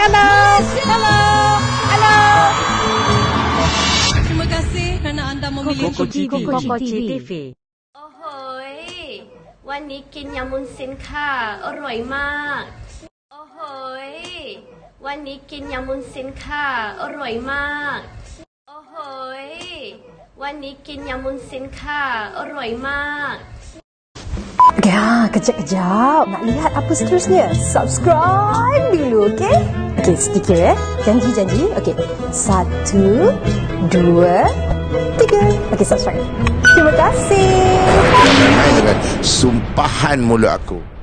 Halo. Halo. Halo. Terima kasih kerana anda memilih Kokochi TV. โอ้โหยวันนี้กินยำมุนซินค่ะอร่อยมากโอ้โหยวันนี้กินยำมุนซินค่ะอร่อยมากโอ้โหยวันนี้กินยำมุนซินค่ะอร่อยมาก Ya, kejap-kejap. Nak lihat apa seterusnya? Subscribe dulu, okey? Okey, stiker ya. Janji. Okey. 1, 2, 3. Okey, subscribe. Terima kasih. Main dengan sumpahan mulut aku.